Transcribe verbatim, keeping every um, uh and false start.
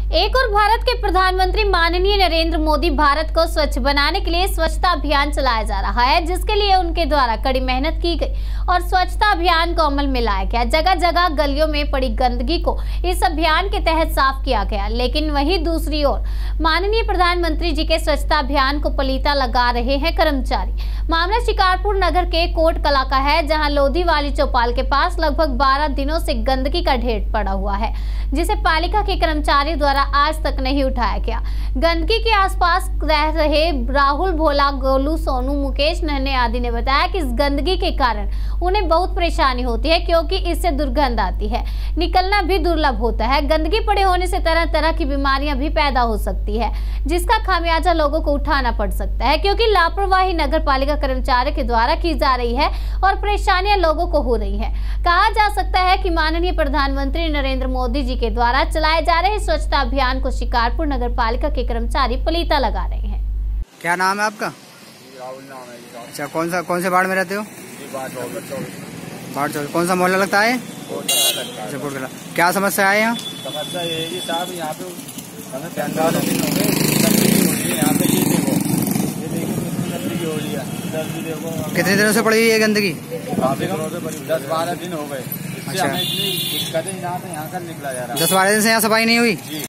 एक और भारत के प्रधानमंत्री माननीय नरेंद्र मोदी भारत को स्वच्छ बनाने के लिए स्वच्छता अभियान चलाया जा रहा है, जिसके लिए उनके द्वारा कड़ी मेहनत की गई और स्वच्छता अभियान को अमल में लाया गया। जगह जगह गलियों में पड़ी गंदगी को इस अभियान के तहत साफ किया गया। लेकिन वहीं दूसरी ओर माननीय प्रधानमंत्री जी के स्वच्छता अभियान को पलीता लगा रहे हैं कर्मचारी। मामला शिकारपुर नगर के कोट कला का है, जहां लोधी वाली चौपाल के पास लगभग बारह दिनों से गंदगी का ढेर पड़ा हुआ है, जिसे पालिका के कर्मचारी द्वारा आज तक नहीं उठाया गया। गंदगी के आसपास रह रहे राहुल, भोला, गोलू, सोनू, मुकेश, नन्हे आदि ने बताया कि इस गंदगी के कारण उन्हें बहुत परेशानी होती है, क्योंकि इससे दुर्गंध आती है, निकलना भी दुर्लभ होता है। गंदगी पड़े होने से तरह तरह की बीमारियां भी पैदा हो सकती है, जिसका खामियाजा लोगों को उठाना पड़ सकता है, क्योंकि लापरवाही नगर पालिका कर्मचारी के द्वारा की जा रही है और परेशानियां लोगों को हो रही है। कहा जा सकता है कि माननीय प्रधानमंत्री नरेंद्र मोदी जी के द्वारा चलाए जा रहे स्वच्छता अभियान को शिकारपुर नगर पालिका के कर्मचारी पलीता लगा रहे हैं। क्या नाम है आपका? राहुल नाम है। अच्छा, कौन सा कौन से वार्ड में रहते हो? वार्ड चौबीस। कौन सा मोहल्ला लगता है? अच्छा, कोट कला। क्या समस्या है यहाँ? समस्या ये है कि साहब यहाँ पे हमें पैंतालीस दिन हो गए, गंदगी हो रही है यहाँ पे। ये देखो, ये देखो कितनी गंदगी हो रही है। गंदगी देखो, कितने दिनों से पड़ी हुई है गंदगी? काफी दिनों से पड़ी, दस बारह दिन हो गए। इससे अच्छा। हमें इतनी दिक्कतें यहाँ से यहाँ कर निकला जा रहा है। दस बारह दिन से यहाँ सफाई नहीं हुई? जी।